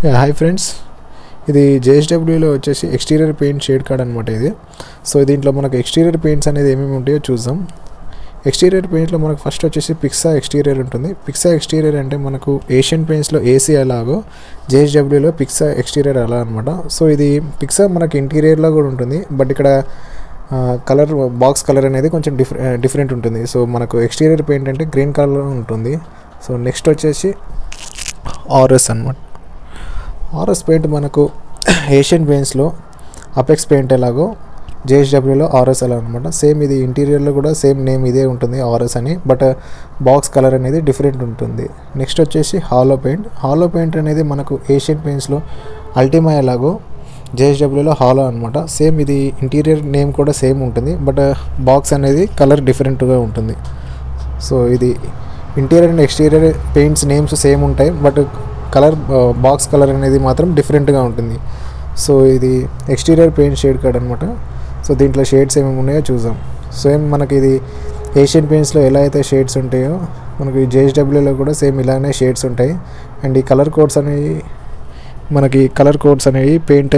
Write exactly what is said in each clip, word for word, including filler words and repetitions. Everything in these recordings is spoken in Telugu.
హాయ్ ఫ్రెండ్స్, ఇది జేఎస్డబ్ల్యూలో వచ్చేసి ఎక్స్టీరియర్ పెయింట్ షేడ్ కార్డ్ అనమాట ఇది. సో దీంట్లో మనకు ఎక్స్టీరియర్ పెయింట్స్ అనేది ఏమేమి ఉంటాయో చూద్దాం. ఎక్స్టీరియర్ పెయింట్లో మనకు ఫస్ట్ వచ్చేసి పిక్సా ఎక్స్టీరియర్ ఉంటుంది. పిక్సా ఎక్స్టీరియర్ అంటే మనకు ఏషియన్ పెయింట్స్లో ఏసీ ఎలాగో జేఎస్డబ్ల్యూలో పిక్సా ఎక్స్టీరియర్ అలా అనమాట. సో ఇది పిక్సా మనకి ఇంటీరియర్లో కూడా ఉంటుంది, బట్ ఇక్కడ కలర్ బాక్స్ కలర్ అనేది కొంచెం డిఫరె డిఫరెంట్ ఉంటుంది. సో మనకు ఎక్స్టీరియర్ పెయింట్ అంటే గ్రీన్ కలర్లో ఉంటుంది. సో నెక్స్ట్ వచ్చేసి ఆర్ఎస్ అనమాట. ఆర్ఎస్ పెయింట్ మనకు ఏషియన్ పెయింట్స్లో అపెక్స్ పెయింట్ ఎలాగో జేఎస్డబ్ల్యూలో ఆర్ఎస్ అలా అనమాట. సేమ్ ఇది ఇంటీరియర్లో కూడా సేమ్ నేమ్ ఇదే ఉంటుంది ఆర్ఎస్ అని, బట్ బాక్స్ కలర్ అనేది డిఫరెంట్ ఉంటుంది. నెక్స్ట్ వచ్చేసి హాలో పెయింట్. హాలో పెయింట్ అనేది మనకు ఏషియన్ పెయింట్స్లో అల్టిమా ఎలాగో జేఎస్డబ్ల్యూలో హాలో అనమాట. సేమ్ ఇది ఇంటీరియర్ నేమ్ కూడా సేమ్ ఉంటుంది, బట్ బాక్స్ అనేది కలర్ డిఫరెంట్గా ఉంటుంది. సో ఇది interior and exterior paints names same ఉంటాయి, బట్ కలర్ బాక్స్ కలర్ అనేది మాత్రం డిఫరెంట్గా ఉంటుంది. సో ఇది ఎక్స్టీరియర్ పెయింట్ షేడ్ కార్డ్ అనమాట. సో దీంట్లో షేడ్స్ ఏమేమి ఉన్నాయో చూద్దాం. సేమ్ మనకి ఇది ఏషియన్ పెయింట్స్లో ఎలా అయితే షేడ్స్ ఉంటాయో మనకి జేఎస్డబ్ల్యూలో కూడా సేమ్ ఇలానే షేడ్స్ ఉంటాయి. అండ్ ఈ కలర్ కోడ్స్ అనేవి మనకి కలర్ కోడ్స్ అనేవి పెయింట్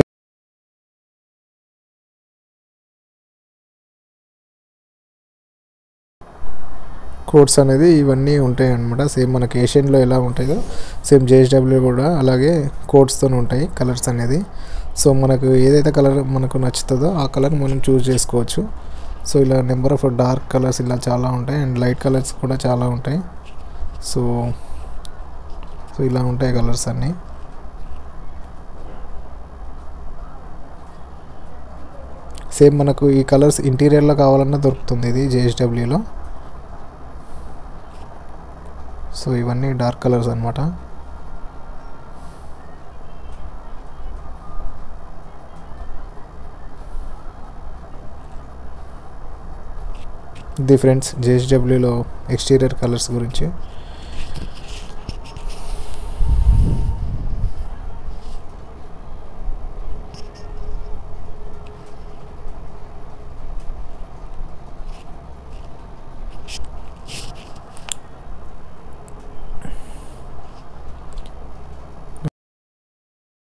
కోడ్స్ అనేది ఇవన్నీ ఉంటాయి అన్నమాట. సేమ్ మనకి ఏషియన్లో ఎలా ఉంటాయో సేమ్ జేఎస్డబ్ల్యూ కూడా అలాగే కోడ్స్తో ఉంటాయి కలర్స్ అనేది. సో మనకు ఏదైతే కలర్ మనకు నచ్చుతుందో ఆ కలర్ మనం చూస్ చేసుకోవచ్చు. సో ఇలా నెంబర్ ఆఫ్ డార్క్ కలర్స్ ఇలా చాలా ఉంటాయి, అండ్ లైట్ కలర్స్ కూడా చాలా ఉంటాయి. సో సో ఇలా ఉంటాయి కలర్స్ అన్నీ. సేమ్ మనకు ఈ కలర్స్ ఇంటీరియర్లో కావాలన్నా దొరుకుతుంది ఇది జేఎస్డబ్ల్యూలో. సో ఇవన్నీ డార్క్ కలర్స్ అనమాట. ఇది ఫ్రెండ్స్ జేఎస్డబ్ల్యూలో ఎక్స్టీరియర్ కలర్స్ గురించి.